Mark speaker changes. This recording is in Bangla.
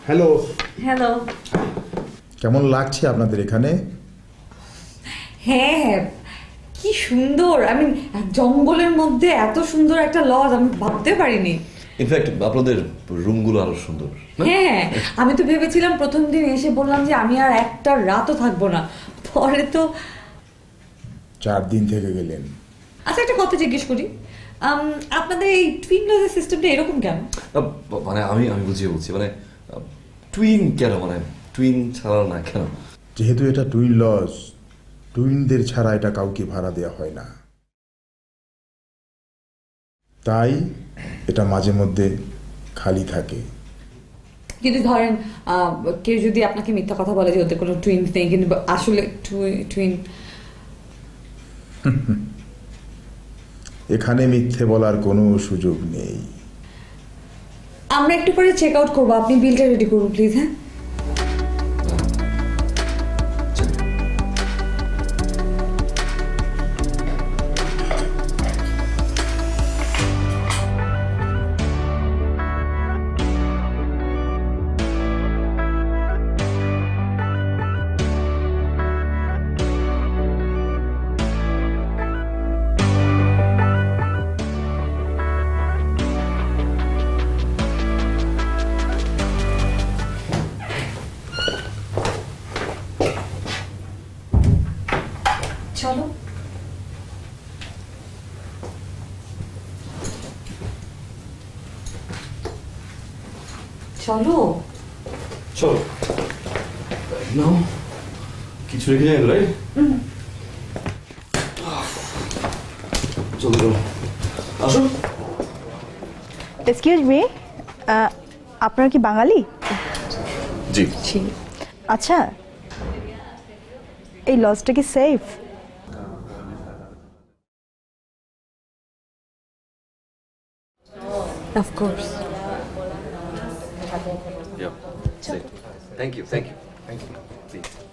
Speaker 1: হ্যালো।
Speaker 2: হ্যালো।
Speaker 1: কেমন লাগছে আপনাদের এখানে?
Speaker 2: হ্যাঁ, কি সুন্দর। আমি জঙ্গলের মধ্যে এত সুন্দর একটা লজ আমি ভাবতে পারিনি।
Speaker 3: ইনফ্যাক্ট আপনাদের রুমগুলো আরো সুন্দর।
Speaker 2: হ্যাঁ, আমি তো ভেবেছিলাম প্রথম দিন এসে বললাম যে আমি আর একটা রাতও থাকবো না, পরে তো
Speaker 1: 4 দিন থেকে গেলেন।
Speaker 2: আচ্ছা, একটা কথা জিজ্ঞেস করি, আপনাদের এই টুইন লজের সিস্টেমটা এরকম কেন?
Speaker 3: মানে আমি বুঝিয়ে বলছি, মানে টুইন কেন, মানে টুইন ছাড়া না কেন?
Speaker 1: যেহেতু এটা টুইন লজ, টুইনদের ছাড়া এটা কাউকে ভাড়া দেওয়া হয় না, তাই এটা মাঝে মধ্যে খালি থাকে।
Speaker 2: কিন্তু ধরেন কেউ যদি আপনাকে মিথ্যা কথা বলে যে ওদের কোনো টুইন নেই, কিন্তু আসলে টুইন।
Speaker 1: এখানে মিথ্যে বলার কোনো সুযোগ নেই।
Speaker 2: আমরা একটু পরে চেক আউট করবো, আপনি বিলটা রেডি করুন প্লিজ। হ্যাঁ, চলো। চলো
Speaker 3: চলো নাও, কিছু রেখে যাই, রাইট? চলো চলো, আসো।
Speaker 4: এক্সকিউজ মি, আপনারা কি বাঙালি?
Speaker 3: জি।
Speaker 4: আচ্ছা, এই লজটা কি safe?
Speaker 2: Of course.
Speaker 3: Yeah. Thank you. Thank you. Thank you. Please.